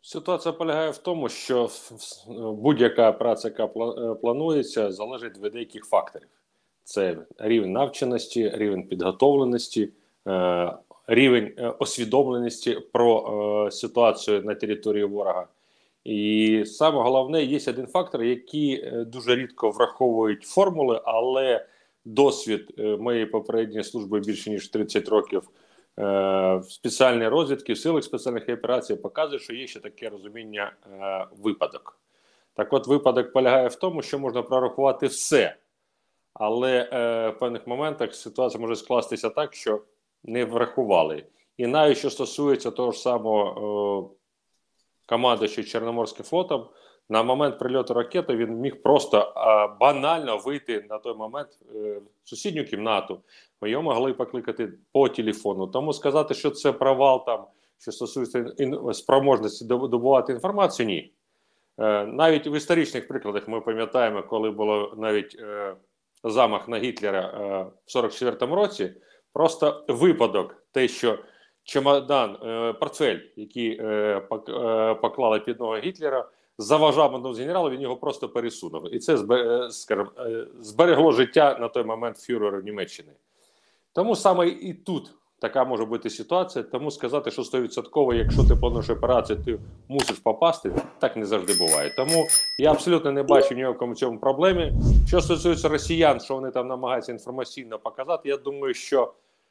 Ситуація полягає в тому, що будь-яка праця, яка планується, залежить від деяких факторів. Це рівень навченості, рівень підготовленості, рівень освідомленості про ситуацію на території ворога. І саме головне, є один фактор, який дуже рідко враховують формули, але досвід моєї попередньої служби більше ніж 30 років спеціальної розвідки, в силах спеціальних операцій показує, що є ще таке розуміння випадок. Так от, випадок полягає в тому, що можна прорахувати все, але в певних моментах ситуація може скластися так, що не врахували. І навіть що стосується того ж самого командуючого Чорноморським флотом, на момент прильоту ракети він міг просто банально вийти на той момент в сусідню кімнату. Його могли покликати по телефону. Тому сказати, що це провал, там, що стосується спроможності добувати інформацію, ні. Навіть в історичних прикладах ми пам'ятаємо, коли було навіть замах на Гітлера в 44-му році, просто випадок, те, що чемодан, портфель, який поклали під ноги Гітлера, заважав одному з генералів, він його просто пересунув. І це, скажімо, зберегло життя на той момент фюрера Німеччини. Тому саме і тут така може бути ситуація, тому сказати, що 100%, якщо ти плануєш операцію, ти мусиш попасти, так не завжди буває. Тому я абсолютно не бачу ніякому в цьому проблемі. Що стосується росіян, що вони там намагаються інформаційно показати, я думаю, що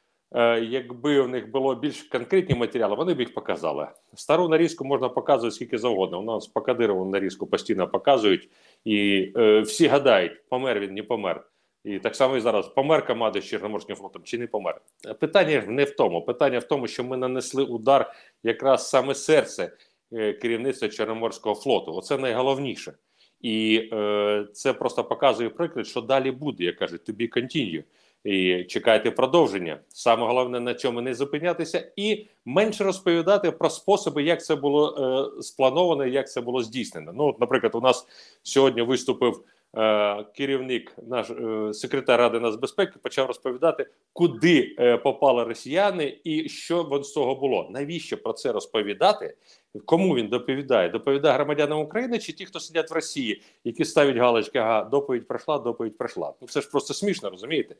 якби в них було більш конкретні матеріали, вони б їх показали. Стару нарізку можна показувати скільки завгодно. У нас по Кадирову нарізку постійно показують, і всі гадають, помер він, не помер. І так само і зараз, помер командуючий Чорноморським флотом чи не помер. Питання не в тому. Питання в тому, що ми нанесли удар якраз саме серце керівництва Чорноморського флоту. Оце найголовніше. І це просто показує приклад, що далі буде, як кажуть, to be continue. І чекайте продовження. Саме головне на цьому не зупинятися і менше розповідати про способи, як це було сплановано, як це було здійснено. Ну, от, наприклад, у нас сьогодні виступив керівник, наш секретар Ради нацбезпеки, почав розповідати, куди попали росіяни і що з того було. Навіщо про це розповідати? Кому він доповідає? Доповідає громадянам України чи ті, хто сидять в Росії, які ставлять галочки, ага, доповідь пройшла, доповідь пройшла. Ну, це ж просто смішно, розумієте?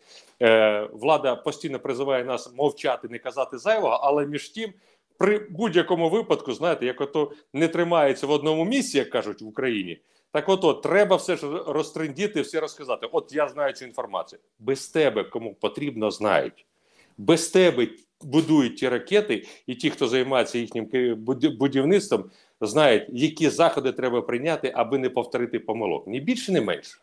Влада постійно призиває нас мовчати, не казати зайвого, але між тим, при будь-якому випадку, знаєте, як ото не тримається в одному місці, як кажуть в Україні, так от, треба все ж розтрендіти, все розказати. От я знаю цю інформацію. Без тебе, кому потрібно, знають. Без тебе будують ті ракети, і ті, хто займається їхнім будівництвом, знають, які заходи треба прийняти, аби не повторити помилок. Ні більше, ні менше.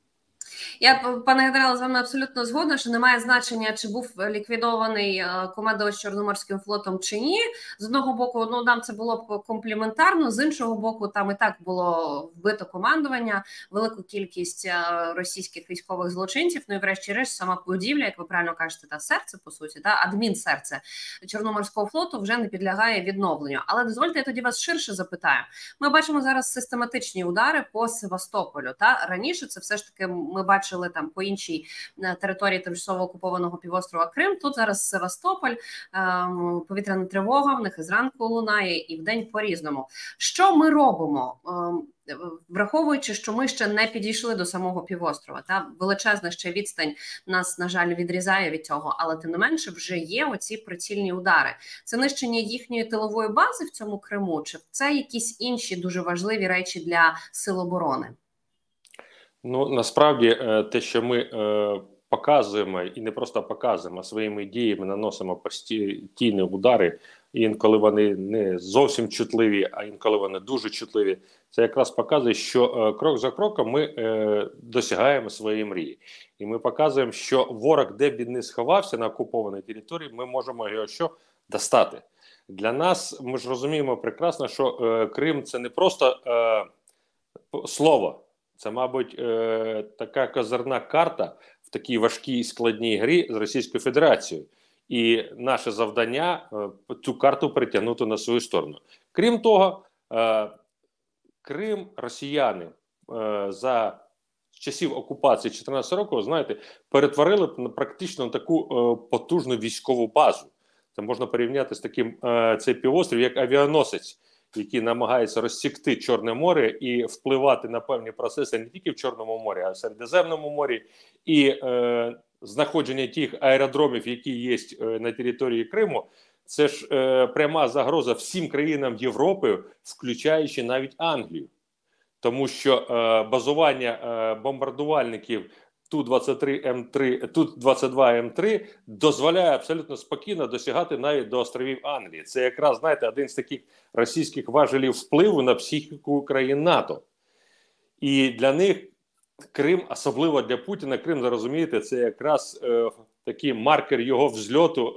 Я, пане генерале, з вами абсолютно згодна, що немає значення, чи був ліквідований командувач Чорноморським флотом чи ні. З одного боку, ну, нам це було б компліментарно, з іншого боку, там і так було вбито командування, велику кількість російських військових злочинців, ну і врешті-решт сама будівля, як ви правильно кажете, та серце, по суті, та адмінсерце Чорноморського флоту вже не підлягає відновленню. Але дозвольте, я тоді вас ширше запитаю. Ми бачимо зараз систематичні удари по Севастополю. Та раніше це все ж таки ми бачили там по іншій території тимчасово окупованого півострова Крим. Тут зараз Севастополь, повітряна тривога, в них і зранку лунає, і вдень по-різному. Що ми робимо? Враховуючи, що ми ще не підійшли до самого півострова, та величезна ще відстань нас, на жаль, відрізає від цього, але тим не менше вже є оці прицільні удари. Це нищення їхньої тилової бази в цьому Криму, чи це якісь інші дуже важливі речі для сил оборони? Ну, насправді, те, що ми показуємо, і не просто показуємо, а своїми діями наносимо постійні удари, і інколи вони не зовсім чутливі, а інколи вони дуже чутливі, це якраз показує, що крок за кроком ми досягаємо своєї мрії. І ми показуємо, що ворог, де б він не сховався на окупованій території, ми можемо його що? Достати. Для нас, ми ж розуміємо прекрасно, що Крим – це не просто слово. Це, мабуть, така козирна карта в такій важкій складній грі з Російською Федерацією. І наше завдання – цю карту притягнути на свою сторону. Крім того, Крим росіяни за часів окупації 2014 року, знаєте, перетворили практично на таку потужну військову базу. Це можна порівняти з таким, цей півострів, як авіаносець, які намагаються розсікти Чорне море і впливати на певні процеси не тільки в Чорному морі, а й в Середземному морі, і знаходження тих аеродромів, які є на території Криму, це ж пряма загроза всім країнам Європи, включаючи навіть Англію. Тому що базування бомбардувальників Ту-23М3, Ту-22М3 дозволяє абсолютно спокійно досягати навіть до островів Англії. Це якраз, знаєте, один з таких російських важелів впливу на психіку країн НАТО. І для них Крим, особливо для Путіна, Крим, зрозумієте, це якраз такий маркер його взльоту,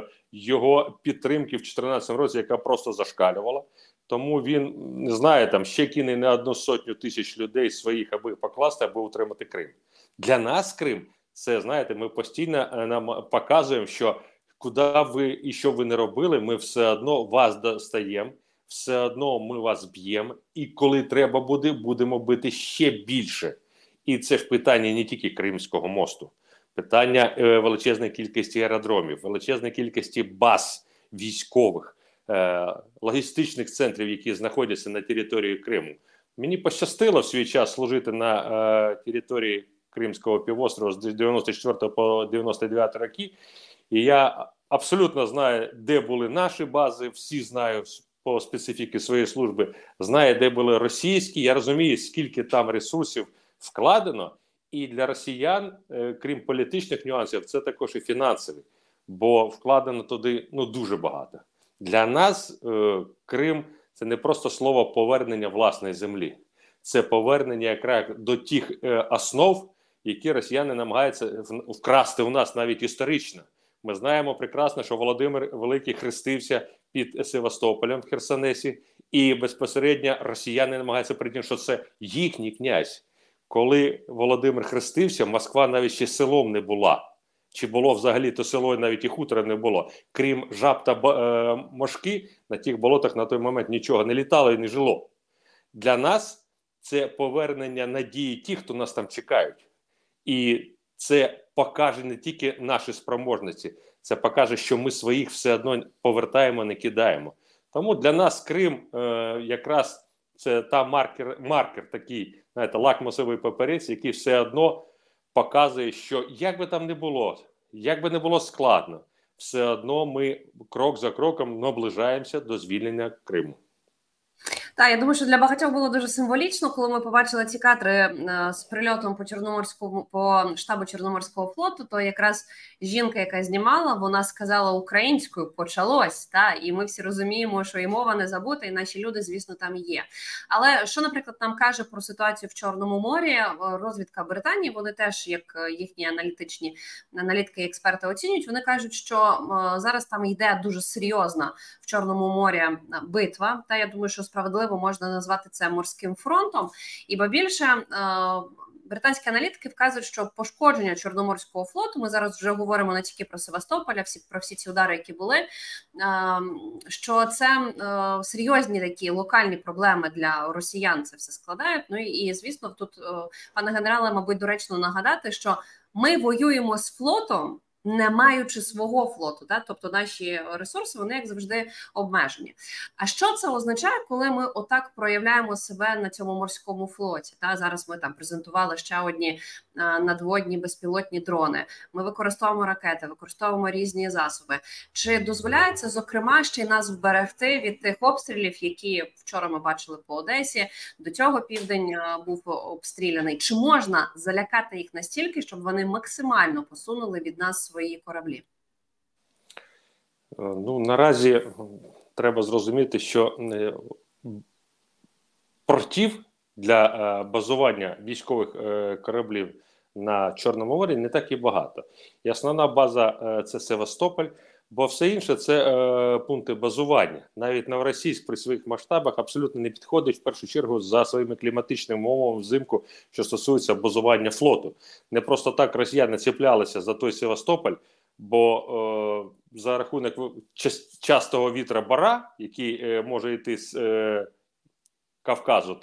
його підтримки в 2014 році, яка просто зашкалювала. Тому він, не знаю, там ще кине не 100 тисяч людей своїх, аби покласти, аби утримати Крим. Для нас Крим, це, знаєте, ми постійно нам показуємо, що куди ви і що ви не робили, ми все одно вас достаємо, все одно ми вас б'ємо, і коли треба буде, будемо бити ще більше. І це ж питання не тільки Кримського мосту, питання величезної кількості аеродромів, величезної кількості баз військових, логістичних центрів, які знаходяться на території Криму. Мені пощастило в свій час служити на території Кримського півострова з 94 по 99 роки, і я абсолютно знаю, де були наші бази, всі знаю по специфіки своєї служби, знаю, де були російські, я розумію, скільки там ресурсів вкладено, і для росіян, крім політичних нюансів, це також і фінансові, бо вкладено туди дуже багато. Для нас Крим – це не просто слово повернення власної землі, це повернення якраз до тих основ, які росіяни намагаються вкрасти у нас навіть історично. Ми знаємо прекрасно, що Володимир Великий хрестився під Севастополем в Херсонесі, і безпосередньо росіяни намагаються прийняти, що це їхній князь. Коли Володимир хрестився, Москва навіть ще селом не була. Чи було взагалі то село, навіть і хутора не було. Крім жаб та мошки, на тих болотах на той момент нічого не літало і не жило. Для нас це повернення надії тих, хто нас там чекають. І це покаже не тільки наші спроможності, це покаже, що ми своїх все одно повертаємо, не кидаємо. Тому для нас Крим якраз це та маркер такий, знаєте, лакмусовий папірець, який все одно показує, що як би там не було, як би не було складно, все одно ми крок за кроком наближаємося до звільнення Криму. Так, я думаю, що для багатьох було дуже символічно, коли ми побачили ці кадри з прильотом по штабу Чорноморського флоту, то якраз жінка, яка знімала, вона сказала українською «почалось», і ми всі розуміємо, що і мова не забута, і наші люди, звісно, там є. Але що, наприклад, нам каже про ситуацію в Чорному морі розвідка Британії, вони теж, як їхні аналітики і експерти оцінюють, вони кажуть, що зараз там йде дуже серйозна в Чорному морі битва, я думаю, що справедливо можна назвати це морським фронтом. І ба більше, британські аналітики вказують, що пошкодження Чорноморського флоту, ми зараз вже говоримо не тільки про Севастополя, про всі ці удари, які були, що це серйозні такі локальні проблеми для росіян, це все складають. Ну і звісно, тут, пане генерале, мабуть, доречно нагадати, що ми воюємо з флотом, не маючи свого флоту, тобто наші ресурси, вони, як завжди, обмежені. А що це означає, коли ми отак проявляємо себе на цьому морському флоті? Зараз ми там презентували ще одні надводні безпілотні дрони, ми використовуємо ракети, використовуємо різні засоби. Чи дозволяє це, зокрема, ще й нас вберегти від тих обстрілів, які вчора ми бачили по Одесі, до цього південь був обстріляний? Чи можна залякати їх настільки, щоб вони максимально посунули від нас свої кораблі? Наразі треба зрозуміти, що портів для базування військових кораблів на Чорному морі не так і багато. І основна база – це Севастополь, бо все інше – це пункти базування. Навіть Новоросійськ при своїх масштабах абсолютно не підходить, в першу чергу, за своїми кліматичними умовами взимку, що стосується базування флоту. Не просто так росіяни цеплялися за той Севастополь, бо за рахунок частого вітра Бара, який може йти з Кавказу,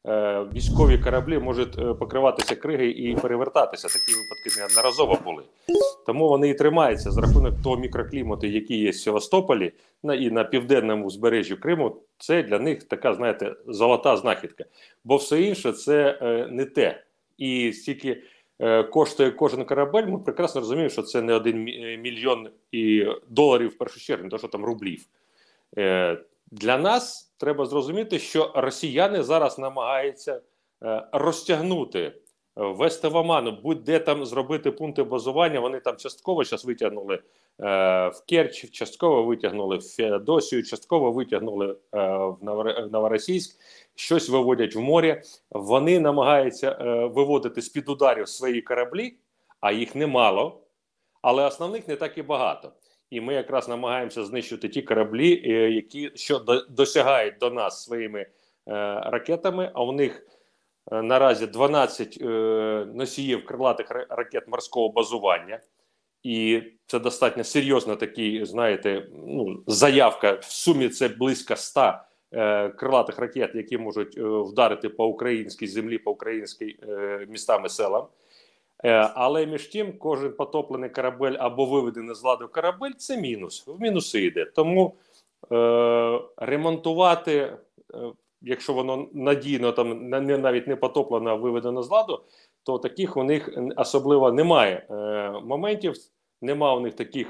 військові кораблі можуть покриватися кригою і перевертатися. Такі випадки неодноразово були. Тому вони і тримаються за рахунок того мікроклімату, який є в Севастополі і на південному узбережжі Криму. Це для них така, знаєте, золота знахідка. Бо все інше це не те. І стільки коштує кожен корабель, ми прекрасно розуміємо, що це не 1 мільйон доларів в першу чергу, не то, що там рублів. Для нас треба зрозуміти, що росіяни зараз намагаються розтягнути, ввести в оману, будь-де там зробити пункти базування. Вони там частково зараз витягнули в Керчь, частково витягнули в Феодосію, частково витягнули в Новоросійськ, щось виводять в море. Вони намагаються виводити з-під ударів свої кораблі, а їх немало, але основних не так і багато. І ми якраз намагаємося знищити ті кораблі, які досягають до нас своїми ракетами, а у них наразі 12 носіїв крилатих ракет морського базування. І це достатньо серйозна такий, знаєте, заявка. В сумі це близько 100 крилатих ракет, які можуть вдарити по українській землі, по українським містам і селам. Але між тим, кожен потоплений корабель або виведений з ладу корабель – це мінус. В мінуси йде. Тому ремонтувати, якщо воно надійно, там навіть не потоплено, а виведено з ладу, то таких у них особливо немає моментів, немає у них таких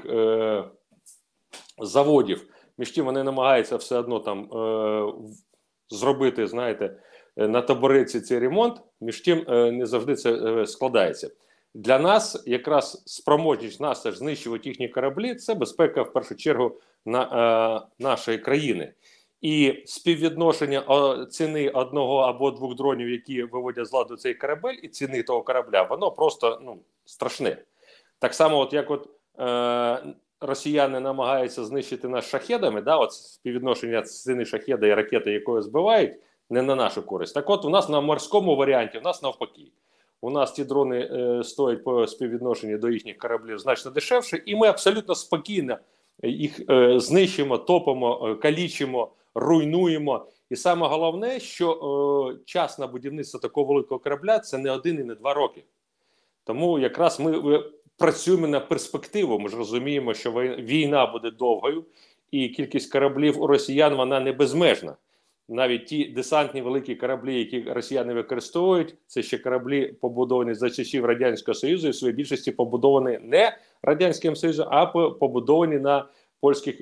заводів. Між тим вони намагаються все одно там зробити, знаєте, на табуретці цей ремонт, між тим не завжди це складається. Для нас якраз спроможність нас знищувати їхні кораблі – це безпека в першу чергу нашої країни. І співвідношення ціни одного або двох дронів, які виводять з ладу цей корабель, і ціни того корабля, воно просто страшне. Так само, от як росіяни намагаються знищити нас шахедами, от співвідношення ціни шахеда і ракети, якою збивають, не на нашу користь. Так от у нас на морському варіанті, у нас навпаки. У нас ті дрони стоять по співвідношенню до їхніх кораблів значно дешевше, і ми абсолютно спокійно їх знищимо, топимо, калічимо, руйнуємо. І саме головне, що час на будівництво такого великого корабля – це не 1 і не 2 роки. Тому якраз ми працюємо на перспективу. Ми ж розуміємо, що війна буде довгою, і кількість кораблів у росіян, вона не безмежна. Навіть ті десантні великі кораблі, які росіяни використовують, це ще кораблі, побудовані за часів Радянського Союзу, і в своїй більшості побудовані не Радянським Союзом, а побудовані на польських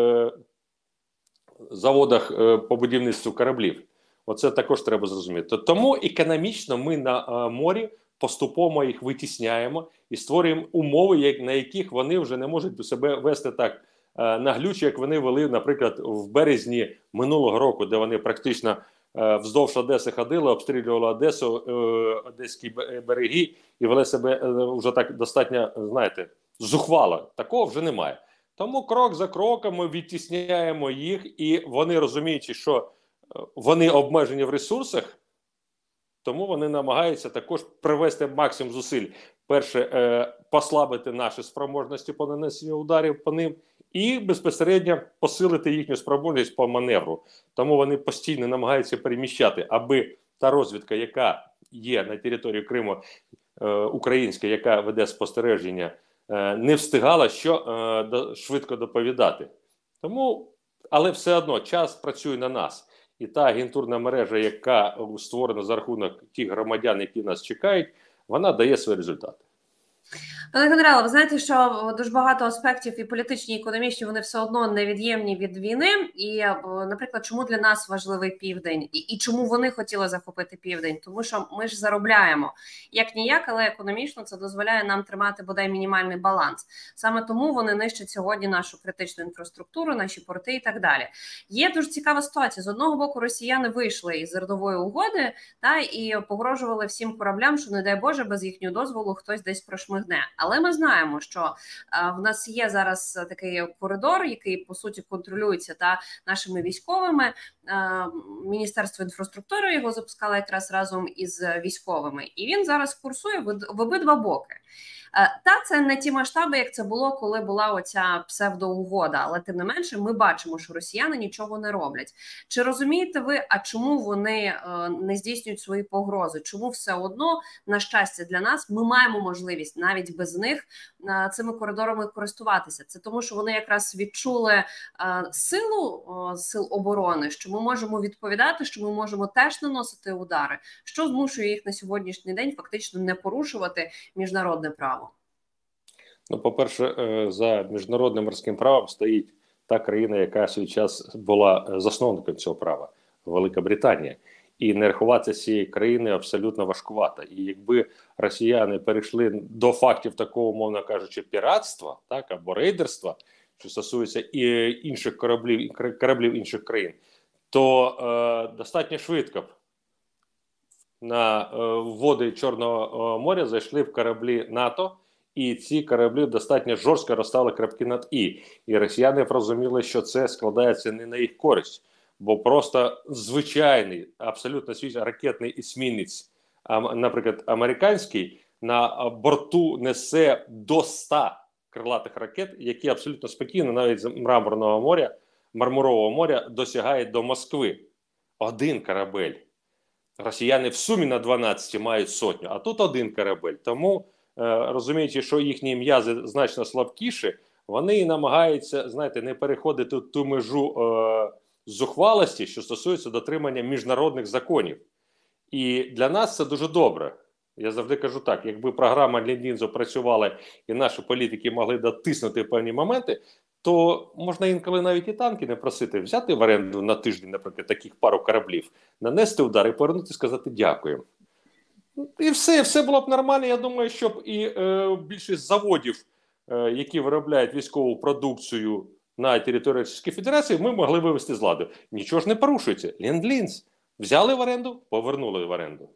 заводах по будівництву кораблів. Оце також треба зрозуміти. Тому економічно ми на морі поступово їх витісняємо і створюємо умови, на яких вони вже не можуть себе вести так наглюче, як вони вели, наприклад, в березні минулого року, де вони практично вздовж Одеси ходили, обстрілювали Одесу, одеські береги і вели себе вже так достатньо, знаєте, зухвало. Такого вже немає. Тому крок за кроком ми відтісняємо їх, і вони, розуміючи, що вони обмежені в ресурсах, тому вони намагаються також привести максимум зусиль. Перше, послабити наші спроможності по нанесенню ударів по ним, і безпосередньо посилити їхню спроможність по маневру. Тому вони постійно намагаються переміщати, аби та розвідка, яка є на території Криму, українська, яка веде спостереження, не встигала швидко доповідати. Тому, але все одно час працює на нас. І та агентурна мережа, яка створена за рахунок тих громадян, які нас чекають, вона дає свої результати. Пане генерале, ви знаєте, що дуже багато аспектів і політичні, і економічні, вони все одно невід'ємні від війни. І, наприклад, чому для нас важливий Південь? І чому вони хотіли захопити Південь? Тому що ми ж заробляємо. Як-ніяк, але економічно це дозволяє нам тримати, бодай, мінімальний баланс. Саме тому вони нищать сьогодні нашу критичну інфраструктуру, наші порти і так далі. Є дуже цікава ситуація. З одного боку, росіяни вийшли із зернової угоди і погрожували всім кораблям, що, не дай Боже, без їхнього дозволу хтось десь прошмигнув шмигне. Але ми знаємо, що в нас є зараз такий коридор, який по суті контролюється нашими військовими. Міністерство інфраструктури його запускало якраз разом із військовими, і він зараз курсує в обидва боки. Це не ті масштаби, як це було, коли була оця псевдоугода, але тим не менше ми бачимо, що росіяни нічого не роблять. Чи розумієте ви, а чому вони не здійснюють свої погрози? Чому все одно, на щастя для нас, ми маємо можливість навіть без них цими коридорами користуватися? Це тому, що вони якраз відчули силу сил оборони, що ми можемо відповідати, що ми можемо теж наносити удари, що змушує їх на сьогоднішній день фактично не порушувати міжнародне право. Ну, по-перше, за міжнародним морським правом стоїть та країна, яка в свій час була засновником цього права – Велика Британія. І не рахуватися цієї країни абсолютно важкувато. І якби росіяни перейшли до фактів такого, мовно кажучи, піратства, так, або рейдерства, що стосується і інших кораблів інших країн, то достатньо швидко б на води Чорного моря зайшли в кораблі НАТО, і ці кораблі достатньо жорстко розставили крапки над «і». І росіяни розуміли, що це складається не на їх користь, бо просто звичайний, абсолютно свіжий ракетний есмінець, наприклад, американський, на борту несе до 100 крилатих ракет, які абсолютно спокійно навіть з Мармурового моря досягають до Москви. Один корабель. Росіяни в сумі на 12 мають сотню, а тут один корабель. Тому, розуміючи, що їхні м'язи значно слабкіші, вони намагаються, знаєте, не переходити ту межу зухвалості, що стосується дотримання міжнародних законів. І для нас це дуже добре. Я завжди кажу так, якби програма Ленд-Лізу працювала і наші політики могли дотиснути певні моменти, то можна інколи навіть і танки не просити, взяти в оренду на тиждень, наприклад, таких пару кораблів, нанести удар і повернути, сказати дякую. І все було б нормально. Я думаю, щоб і більшість заводів, які виробляють військову продукцію на території Російської Федерації, ми могли вивести з ладу. Нічого ж не порушується. Ленд-Ліз. Взяли в оренду, повернули в оренду.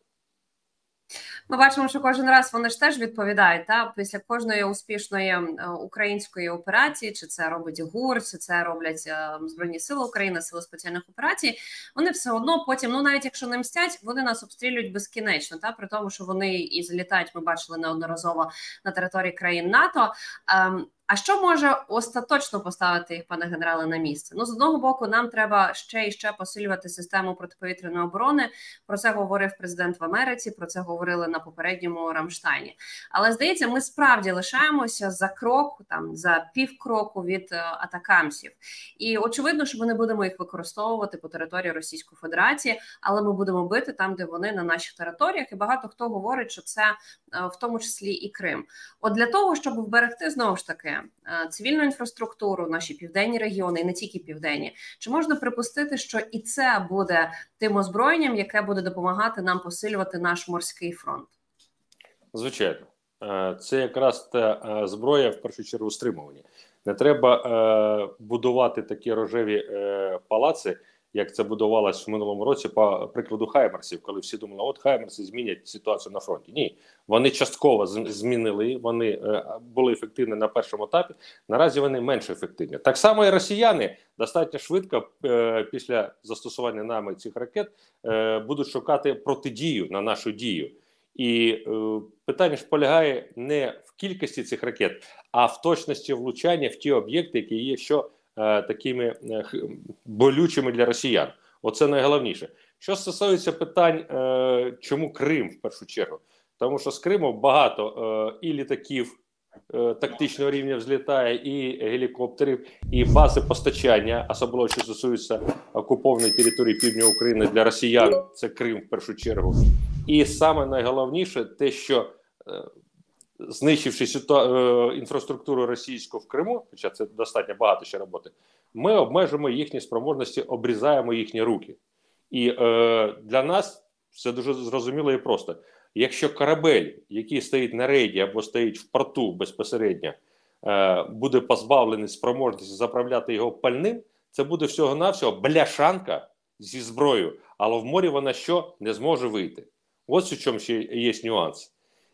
Ми бачимо, що кожен раз вони ж теж відповідають після кожної успішної української операції, чи це робить ГУР, чи це роблять Збройні Сили України, Сили спеціальних операцій, вони все одно потім, навіть якщо не мстять, вони нас обстрілюють безкінечно, при тому, що вони і залітають, ми бачили неодноразово на території країн НАТО. А що може остаточно поставити їх, пане генерале, на місце? З одного боку, нам треба ще і ще посилювати систему протиповітряної оборони. Про це говорив президент в Америці, про це говорили на попередньому Рамштайні. Але, здається, ми справді лишаємося за крок, за півкроку від атакамсів. І очевидно, що ми не будемо їх використовувати по території Російської Федерації, але ми будемо бити там, де вони на наших територіях. І багато хто говорить, що це в тому числі і Крим. От для того, щоб вберегти, знову ж таки, цивільну інфраструктуру, наші південні регіони, і не тільки південні, чи можна припустити, що і це буде тим озброєнням, яке буде допомагати нам посилювати наш морський фронт? Звичайно. Це якраз та зброя, в першу чергу, стримування. Не треба будувати такі рожеві палаци, як це будувалось в минулому році по прикладу Хаймерсів, коли всі думали, от Хаймерси змінять ситуацію на фронті. Ні, вони частково змінили, вони були ефективні на першому етапі, наразі вони менш ефективні. Так само і росіяни достатньо швидко після застосування нами цих ракет будуть шукати протидію на нашу дію. І питання ж полягає не в кількості цих ракет, а в точності влучання в ті об'єкти, які є такими болючими для росіян. Оце найголовніше. Що стосується питань, чому Крим в першу чергу? Тому що з Криму багато і літаків тактичного рівня взлітає, і гелікоптерів, і бази постачання, особливо що стосується окупованої території півдня України для росіян, це Крим в першу чергу. І саме найголовніше те, що знищивши інфраструктуру російську в Криму, хоча це достатньо багато ще роботи, ми обмежимо їхні спроможності, обрізаємо їхні руки. І для нас це дуже зрозуміло і просто. Якщо корабель, який стоїть на рейді або стоїть в порту безпосередньо, буде позбавлений спроможності заправляти його пальним, це буде всього-навсього бляшанка зі зброєю, але в морі вона не зможе вийти. Ось у чому ще є нюанс.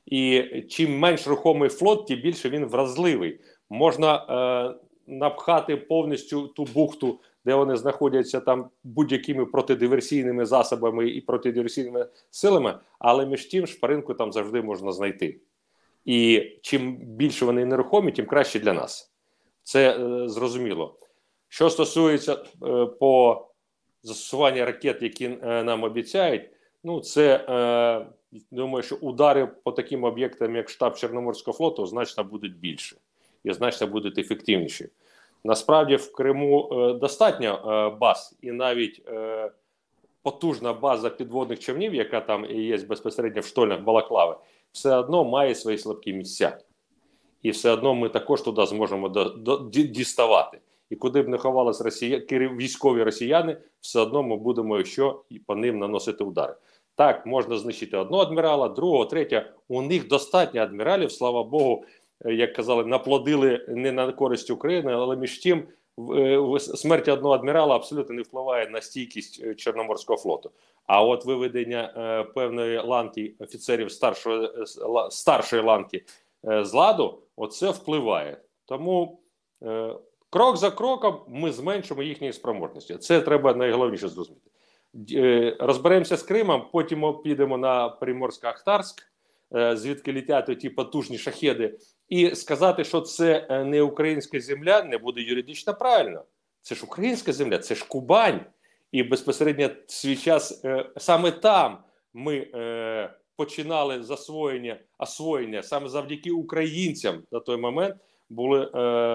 І чим менш рухомий флот, тим більше він вразливий. Можна напхати повністю ту бухту, де вони знаходяться там будь-якими протидиверсійними засобами і протидиверсійними силами, але між тим шпаринку там завжди можна знайти. І чим більше вони нерухомі, тим краще для нас. Це зрозуміло. Що стосується по застосуванню ракет, які нам обіцяють, ну це, думаю, що удари по таким об'єктам, як штаб Чорноморського флоту, значно будуть більше і значно будуть ефективніші. Насправді в Криму достатньо баз, і навіть потужна база підводних човнів, яка там є безпосередньо в штольнях Балаклави, все одно має свої слабкі місця. І все одно ми також туди зможемо діставати. І куди б не ховалися військові росіяни, все одно ми будемо по ним наносити удари. Так, можна знищити одного адмірала, другого, третього. У них достатньо адміралів, слава Богу, як казали, наплодили не на користь України, але між тим смерть одного адмірала абсолютно не впливає на стійкість Чорноморського флоту. А от виведення певної ланки офіцерів старшої ланки з ладу, оце впливає. Тому крок за кроком ми зменшимо їхні спроможності. Це треба найголовніше зрозуміти. Розберемося з Кримом, потім підемо на Приморсько-Ахтарськ, звідки літять ті потужні шахеди, і сказати, що це не українська земля, не буде юридично правильно. Це ж українська земля, це ж Кубань. І безпосередньо свій час саме там ми починали освоєння, саме завдяки українцям на той момент були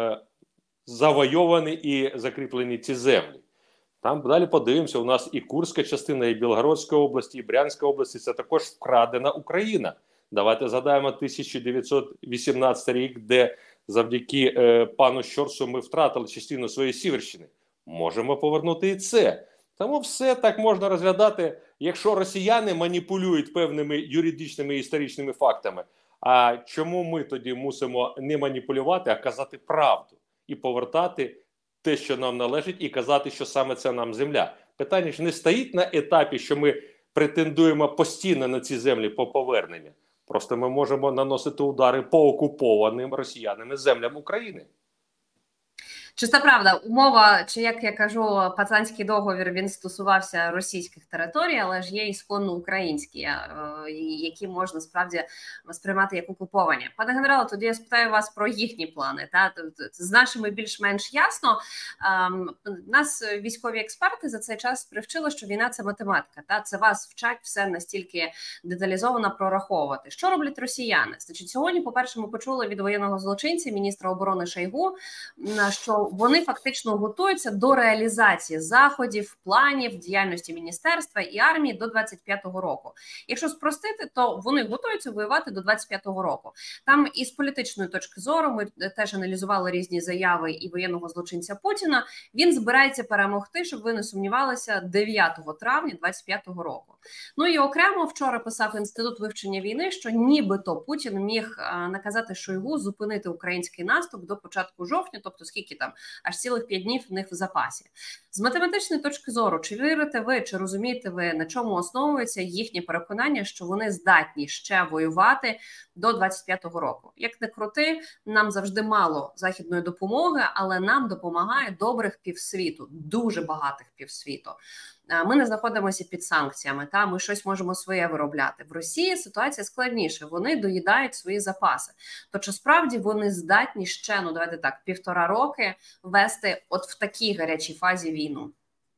завойовані і закріплені ці землі. Там далі подивимося, у нас і Курська частина, і Білгородська область, і Брянська область, це також вкрадена Україна. Давайте згадаємо 1918 рік, де завдяки пану Щорсу ми втратили частину своєї Сіверщини. Можемо повернути і це. Тому все так можна розглядати, якщо росіяни маніпулюють певними юридичними і історичними фактами. А чому ми тоді мусимо не маніпулювати, а казати правду? І повертати те, що нам належить, і казати, що саме це нам земля. Питання ж не стоїть на етапі, що ми претендуємо постійно на ці землі по поверненню. Просто ми можемо наносити удари по окупованим росіянами землям України. Чиста правда, умова, чи як я кажу, Пацанський договір, він стосувався російських територій, але ж є ісконно українські, які можна справді сприймати як окуповані. Пане генерале, тоді я спитаю вас про їхні плани. З нашими більш-менш ясно. Нас військові експерти за цей час привчили, що війна – це математика. Це вас вчать все настільки деталізовано прораховувати. Що роблять росіяни? Значить, сьогодні, по-перше, ми почули від воєнного злочинця, міністра оборони Шойгу, що вони фактично готуються до реалізації заходів, планів, діяльності міністерства і армії до 25-го року. Якщо спростити, то вони готуються воювати до 25-го року. Там із політичної точки зору, ми теж аналізували різні заяви і воєнного злочинця Путіна, він збирається перемогти, щоб ви не сумнівалися, 9 травня 25-го року. Ну і окремо вчора писав Інститут вивчення війни, що нібито Путін міг наказати Шойгу зупинити український наступ до початку жовтня, тобто скільки там, аж цілих 5 днів в них в запасі. З математичної точки зору, чи вірите ви, чи розумієте ви, на чому основується їхнє переконання, що вони здатні ще воювати до 25-го року? Як не крути, нам завжди мало західної допомоги, але нам допомагає добрих півсвіту, дуже багатих півсвіту. Ми не знаходимося під санкціями, ми щось можемо своє виробляти. В Росії ситуація складніша, вони доїдають свої запаси. То чи справді вони здатні ще, давайте так, 1,5 роки вести от в такій гарячій фазі війну?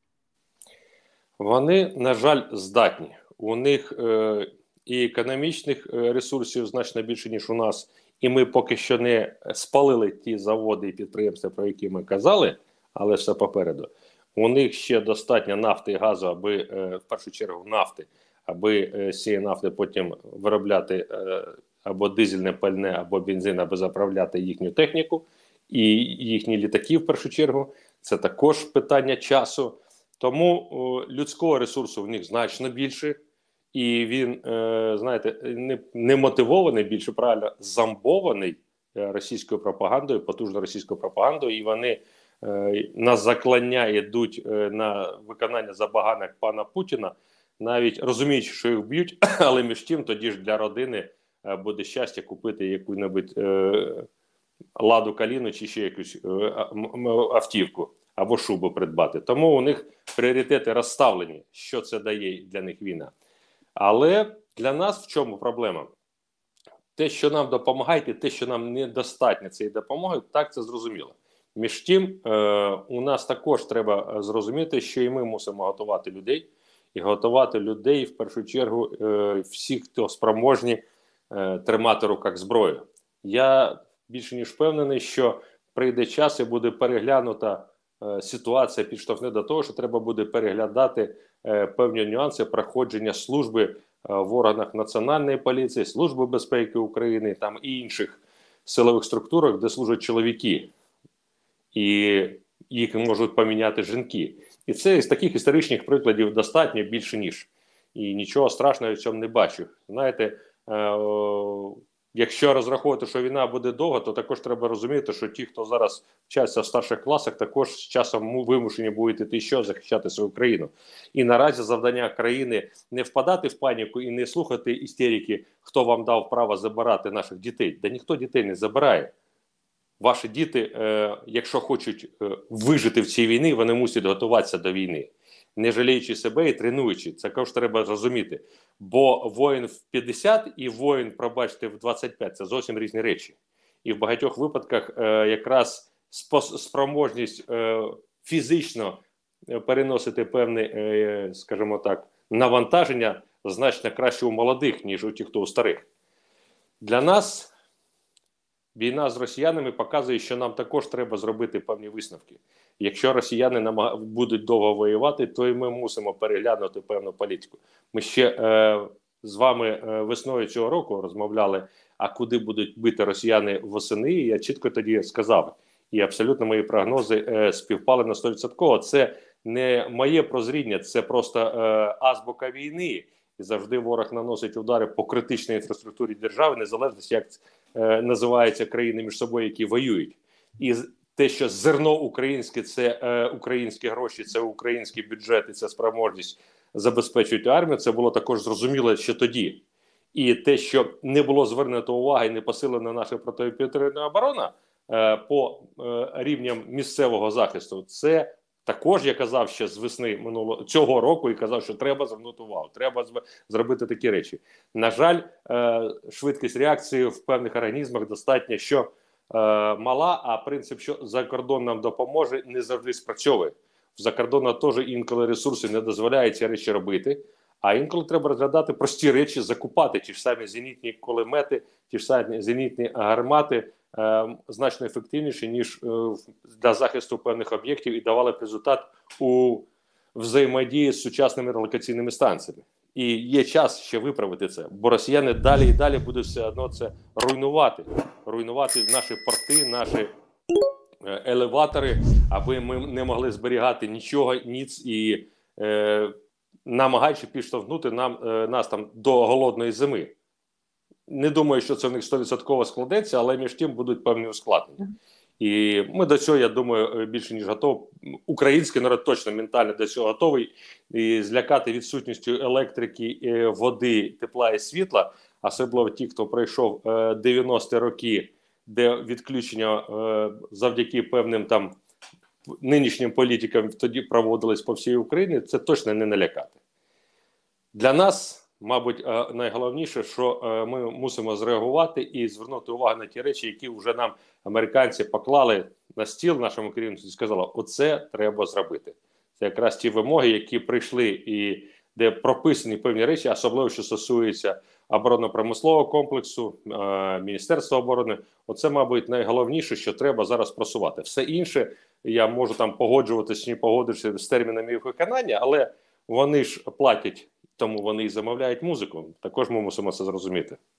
Вони, на жаль, здатні. У них і економічних ресурсів значно більше, ніж у нас. І ми поки що не спалили ті заводи і підприємства, про які ми казали, але все попереду. У них ще достатньо нафти і газу, аби, в першу чергу, нафти, аби з цієї нафти потім виробляти або дизельне пальне, або бензин, аби заправляти їхню техніку і їхні літаки, в першу чергу. Це також питання часу. Тому людського ресурсу в них значно більше. І він, знаєте, не мотивований, більше правильно, зомбований російською пропагандою, потужною російською пропагандою, і вони на заклання йдуть на виконання забаганок пана Путіна, навіть розуміючи, що їх б'ють, але між тим тоді ж для родини буде щастя купити яку-небудь Ладу Каліну чи ще якусь автівку або шубу придбати. Тому у них пріоритети розставлені, що це дає для них війна. Але для нас в чому проблема? Те, що нам допомагають, і те, що нам недостатньо цієї допомоги, так, це зрозуміло. Між тим, у нас також треба зрозуміти, що і ми мусимо готувати людей. І готувати людей, в першу чергу, всіх, хто спроможні тримати в руках зброю. Я більше ніж впевнений, що прийде час і буде переглянута ситуація, підштовхне до того, що треба буде переглядати певні нюанси проходження служби в органах Національної поліції, Служби безпеки України там і інших силових структурах, де служать чоловіки. І їх можуть поміняти жінки. І це з таких історичних прикладів достатньо більше ніж. І нічого страшного в цьому не бачу. Знаєте, якщо розраховувати, що війна буде довго, то також треба розуміти, що ті, хто зараз вчаться в старших класах, також з часом вимушені будуть іти що? Захищати свою країну. І наразі завдання країни не впадати в паніку і не слухати істерики, хто вам дав право забирати наших дітей. Да ніхто дітей не забирає. Ваші діти, якщо хочуть вижити в цій війні, вони мусять готуватися до війни. Не жаліючи себе і тренуючи. Це також треба розуміти. Бо воїн в 50 і воїн, пробачте, в 25 – це зовсім різні речі. І в багатьох випадках якраз спроможність фізично переносити певне, скажімо так, навантаження значно краще у молодих, ніж у тих, хто у старих. Для нас війна з росіянами показує, що нам також треба зробити певні висновки. Якщо росіяни будуть довго воювати, то і ми мусимо переглянути певну політику. Ми ще з вами весною цього року розмовляли, а куди будуть бити росіяни восени, і я чітко тоді сказав. І абсолютно мої прогнози співпали на 100%. Це не моє прозріння, це просто азбука війни. І завжди ворог наносить удари по критичній інфраструктурі держави, незалежно як називаються країни між собою, які воюють. І те, що зерно українське – це українські гроші, це український бюджет і це спроможність забезпечувати армію, це було також зрозуміло ще тоді. І те, що не було звернуто уваги і не посилена наша протиповітряна оборона по рівням місцевого захисту, це також я казав ще з весни цього року і казав, що треба звернути увагу, треба зробити такі речі. На жаль, швидкість реакції в певних організмах достатньо, що мала, а принцип, що за кордон нам допоможе, не завжди спрацьовує. В закордону теж інколи ресурси не дозволяють ці речі робити, а інколи треба розглядати прості речі, закупати ті ж самі зенітні кулемети, ті ж самі зенітні гармати, значно ефективніші, ніж для захисту певних об'єктів і давали б результат у взаємодії з сучасними релокаційними станціями. І є час ще виправити це, бо росіяни далі і далі будуть все одно це руйнувати. Руйнувати наші порти, наші елеватори, аби ми не могли зберігати нічого, ніц і намагаючи підштовхнути нас там до голодної зими. Не думаю, що це в них 100% складеться, але між тим будуть певні ускладнення. І ми до цього, я думаю, більше ніж готові. Український народ точно ментально до цього готовий. І злякати відсутністю електрики, води, тепла і світла, особливо ті, хто пройшов 90-ті роки, де відключення завдяки певним там нинішнім політикам тоді проводились по всій Україні, це точно не налякати. Для нас, мабуть, найголовніше, що ми мусимо зреагувати і звернути увагу на ті речі, які вже нам американці поклали на стіл нашому керівництву і сказали, оце треба зробити. Це якраз ті вимоги, які прийшли і де прописані певні речі, особливо, що стосується оборонно-промислового комплексу, Міністерства оборони. Оце, мабуть, найголовніше, що треба зараз просувати. Все інше, я можу там погоджуватися, не погодитися з термінами їх виконання, але вони ж платять, тому вони і замовляють музику. Також ми мусимо це зрозуміти.